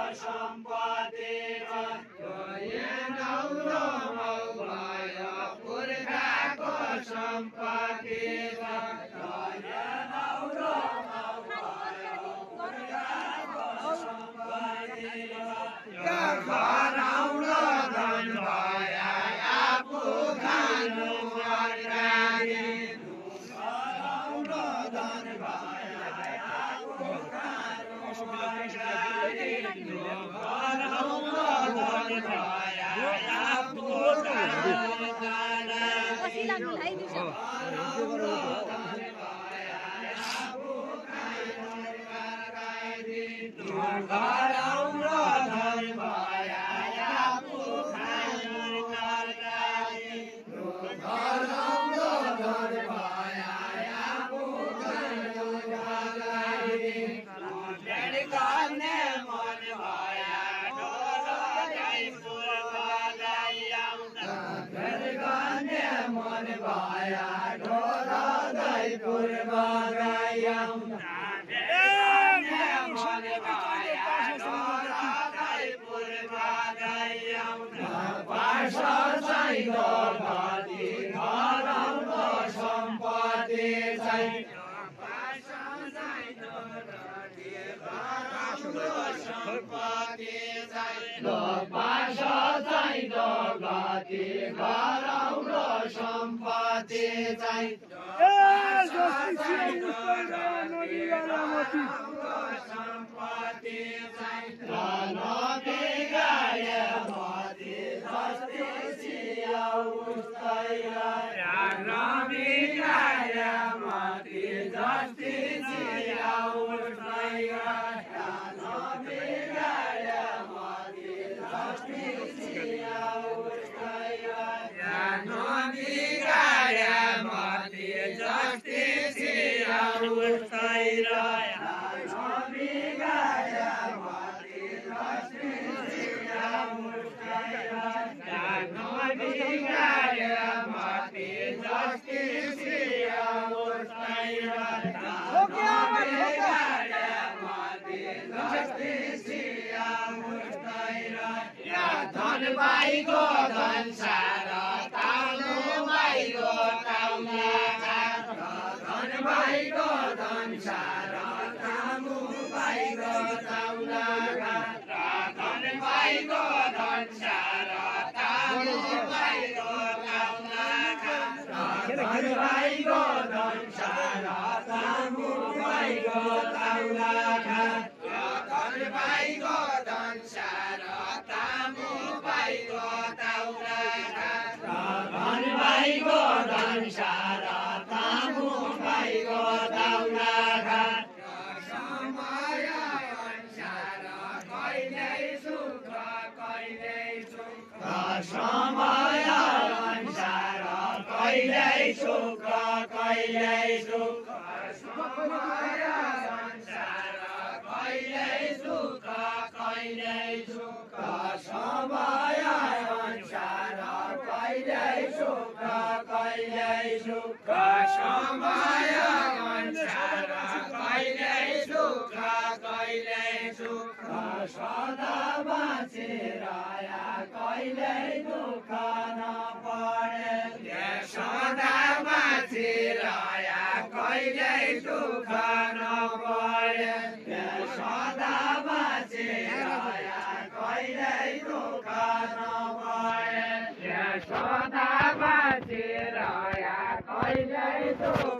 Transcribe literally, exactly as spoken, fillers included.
सम्पत्ति नौलो भयो पुर्खाको सम्पत्ति नौलो भयो पुर्खाको सम्पत्ति घराउलो धन भयो आफू खानु अगाडि घराउलो धन भयो आफू खानु अगाडि घराउलो धन भयो आफू खानु घराउलो धन भयो आफू खानु अगाडि घराउलो धन भयो आफू खानु अगाडि भेट गर्ने मन भयो ढोरगाई पूर्व गाई आउँछ भेट गर्ने मन भयो ढोरगाई पूर्व गाई आउँछ सम्पत्ति चाहिँ सम्पत्ति घराउलो सम्पत्ति चाहिँ सम्पत्ति चाहिँ नबिगाडे मती जस्तै सियाउ उस्तै नबिगाडे मती जस्तै सियाउ उस्तै नबिगाडे मती जस्तै सियाउ उस्तै नबिगाडे मती जस्तै सियाउ उस्तै धन भाइको धन सारा तालु भाइको ताउला धन भाइको धन सारा तामु भाइको ताउला धन भाइको धन सारा तामु भाइको ताउला धन भाइको धन सारा तामु भाइको ताउला धन भाइको धन सारा तामु भाइको ताउला धन भाइको धन सारा तामु भाइको ताउला समय अनुसार कहिल्यै सुख कहिल्यै सुख समय अनुसार कहिल्यै सुख कहिल्यै सुख समय अनुसार कहिल्यै सुख कहिल्यै सुख समय अनुसार कहिल्यै सुख कहिल्यै सुख समय अनुसार कहिल्यै सुख कहिल्यै सुख सदा बाँचेर कहिल्यै दुःख नपरे सदा बाँचेर कहिल्यै दुःख नपरे सदा बाँचेर कहिल्यै दुःख नपरे सदा बाँचेर कहिल्यै दुःख